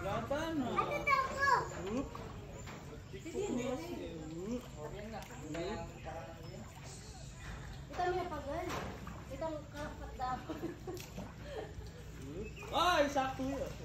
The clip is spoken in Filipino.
Gata na. Ito may pagal. Ito ang kapat dapat. Ay, sakto yun.